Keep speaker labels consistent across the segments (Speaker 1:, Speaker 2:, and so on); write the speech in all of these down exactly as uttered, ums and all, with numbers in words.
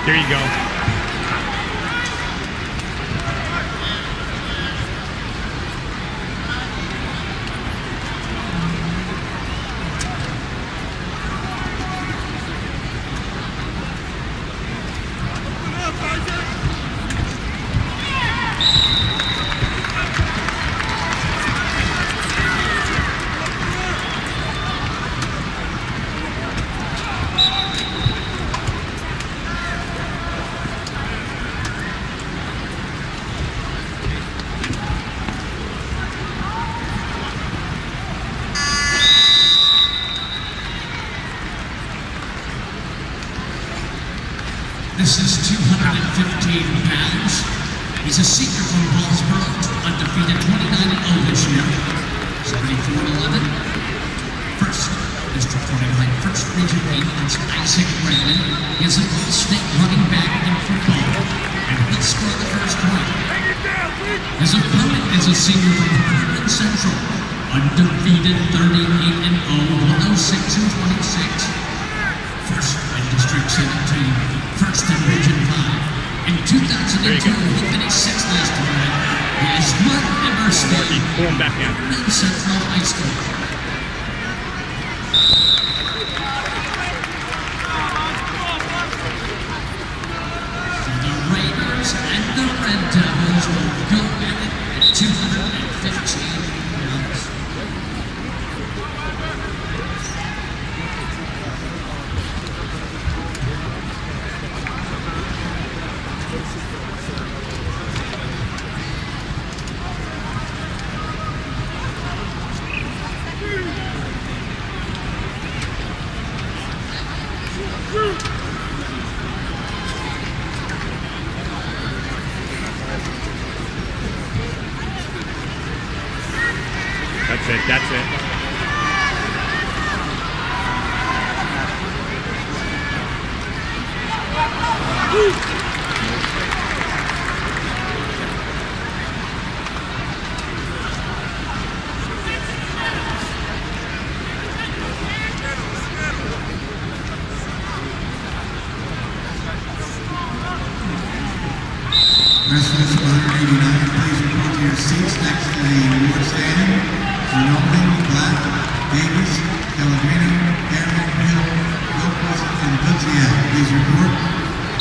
Speaker 1: There you go.
Speaker 2: This is two hundred fifteen pounds. He's a senior from Hallsboro, undefeated twenty-nine and oh this year. seventy-four and eleven. First, District twenty-nine, first region eight, it's Isaac Brandon. He is an all-state running back in football, and he'll score the first point. His opponent is a senior from Harvard Central, undefeated thirty-eight and oh, one oh six and twenty-six. First in District seventeen, first in Region five. In two thousand two, he finished sixth last tournament. He is Mark Emerstein,
Speaker 1: pull him back in.
Speaker 2: Harvard Central High School. The Raiders and the Red Devils will go at it at two hundred fifteen pounds.
Speaker 1: That's it, that's it.
Speaker 3: Wrestlers one eighty-nine, please report to your seats next to the award stand. Ginobili, Black, Davis, Pellegrino, Aaron, Hill, Wilkes, and Budziak. Please report.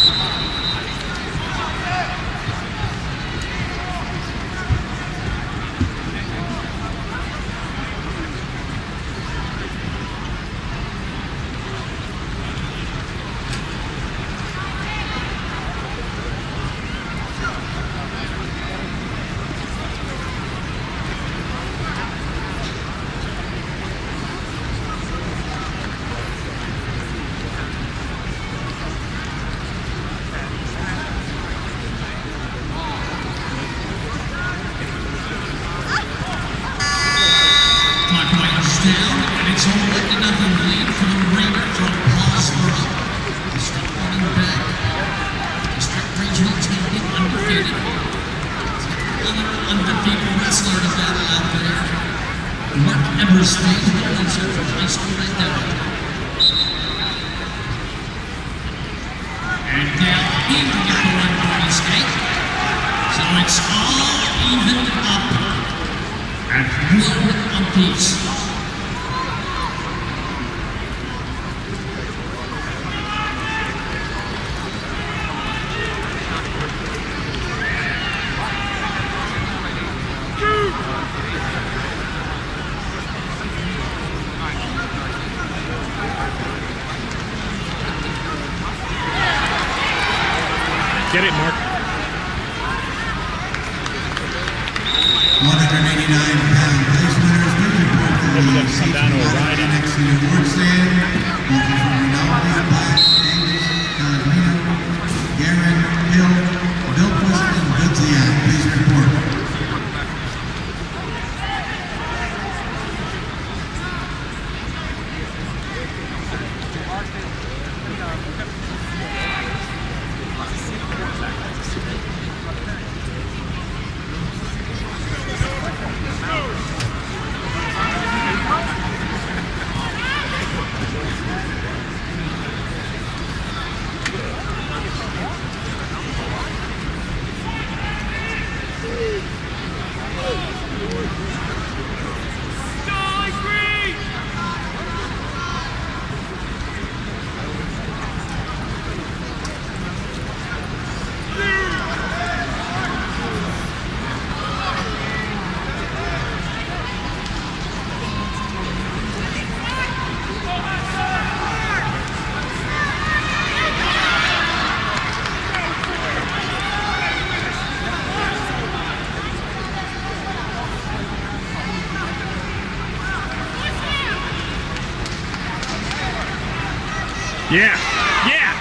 Speaker 2: Down, and it's all one to nothing lead for the Raiders from Hallsboro. District running back. District Regional champion, undefeated. Another undefeated wrestler to battle out there. Mark Emerstein, Harvard Central High School Red Devil. And now he will get the one point escape. So it's all evened up at one apiece.
Speaker 1: Get it, Mark.
Speaker 3: one eighty-nine pound place winners, please report to the seats next to the award stand. Welcome from Rinaldi, Black, Davis, Pellegrino, Aaron, Hill, Wilkes, and Budziak. Please report.
Speaker 1: Yeah. Yeah.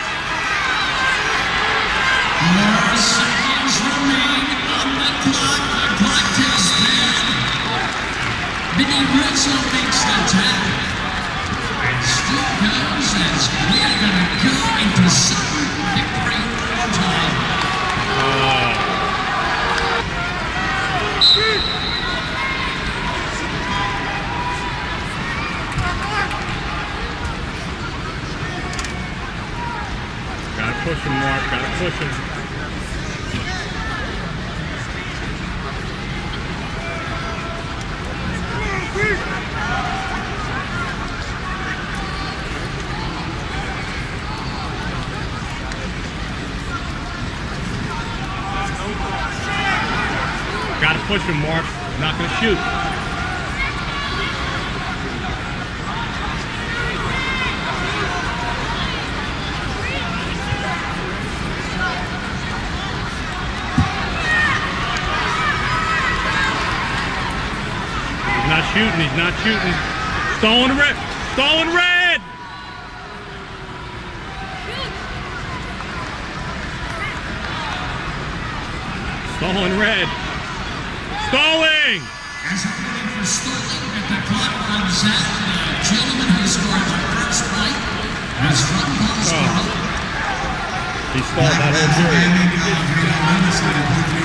Speaker 2: More seconds remain on the clock. The clock ticks down. Vinny Rizzo makes the tap. And still goes as we are going to go into second victory time.
Speaker 1: Uh. Gotta push him, Mark. Gotta push him. Gotta push him, Mark. Not gonna shoot. He's not shooting, he's not shooting. Stolen red! Stolen red! Stolen red! Stalling!
Speaker 2: As a point for stalling, at the clock runs out, the gentleman who scored the first point is from Paulsboro.
Speaker 1: Oh. He stalled that whole period.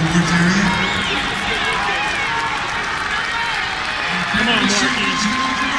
Speaker 1: Come on, Marky.